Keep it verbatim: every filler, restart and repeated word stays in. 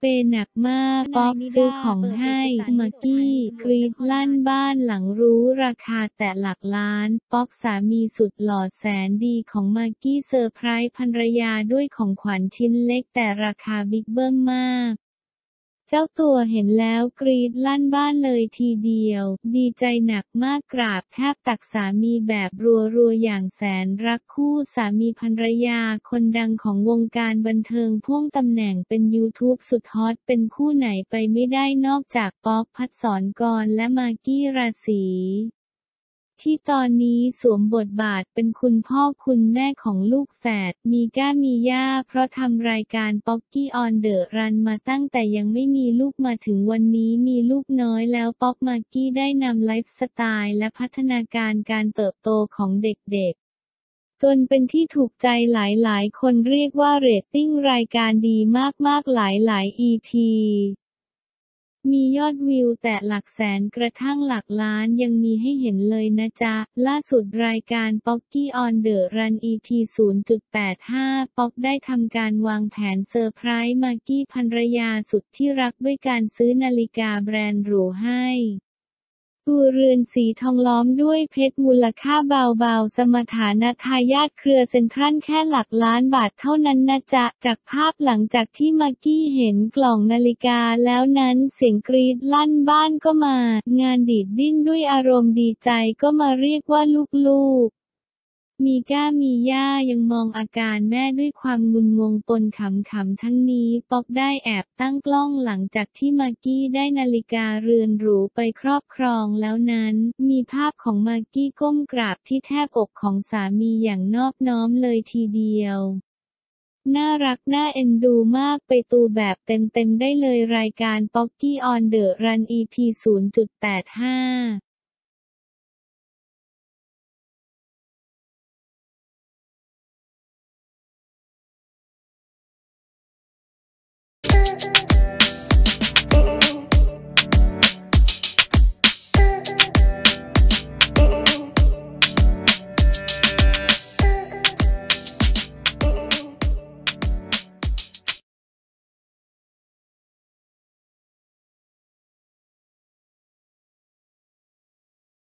ย์หนักมากป๊อกซื้อของให้มากกี้กรี๊ดลั่นบ้านหลังรู้ราคาแต่หลักล้านป๊อกสามีสุดหล่อแสนดีของมากกี้เซอร์ไพรส์ภรรยาด้วยของขวัญชิ้นเล็กแต่ราคาบิ๊กเบิ้มมากเจ้าตัวเห็นแล้วกรี๊ดลั่นบ้านเลยทีเดียวดีใจหนักมากกราบแทบตักสามีแบบรัวๆอย่างแสนรักคู่สามีภรรยาคนดังของวงการบันเทิงพ่วงตำแหน่งเป็นยูทูบสุดฮอตเป็นคู่ไหนไปไม่ได้นอกจากป๊อก ภัสสร กรและมากกี้ราศีที่ตอนนี้สวมบทบาทเป็นคุณพ่อคุณแม่ของลูกแฝดมีก้ามีย่าเพราะทำรายการป๊อกกี้ออนเดอะรันมาตั้งแต่ยังไม่มีลูกมาถึงวันนี้มีลูกน้อยแล้วป๊อกมากกี้ได้นำไลฟ์สไตล์และพัฒนาการการเติบโตของเด็กๆจนเป็นที่ถูกใจหลายๆคนเรียกว่าเรตติ้งรายการดีมากๆหลายๆ อี พี มียอดวิวแต่หลักแสนกระทั่งหลักล้านยังมีให้เห็นเลยนะจ๊ะล่าสุดรายการป๊อกกี้ออนเดอะรัน อี พี ศูนย์จุดแปดห้า ป๊อกได้ทำการวางแผนเซอร์ไพรส์มากกี้ภรรยาสุดที่รักด้วยการซื้อนาฬิกาแบรนด์หรูให้ตัวเรือนสีทองล้อมด้วยเพชรมูลค่าเบาๆสมฐานะทายาทเครือเซ็นทรัลแค่หลักล้านบาทเท่านั้นนะจ๊ะจากภาพหลังจากที่มากกี้เห็นกล่องนาฬิกาแล้วนั้นเสียงกรี๊ดลั่นบ้านก็มางานดีดดิ้นด้วยอารมณ์ดีใจก็มาเรียกว่าลูกๆมีก้ามีย่ายังมองอาการแม่ด้วยความงุนงงปนขำๆทั้งนี้ป๊อกได้แอบตั้งกล้องหลังจากที่มากกี้ได้นาฬิกาเรือนหรูไปครอบครองแล้วนั้นมีภาพของมากกี้ก้มกราบที่แทบอกของสามีอย่างนอบน้อมเลยทีเดียวน่ารักน่าเอ็นดูมากไปตูแบบเต็มๆได้เลยรายการป๊อกกี้ออนเดอะรัน อี พี ศูนย์จุดแปดห้า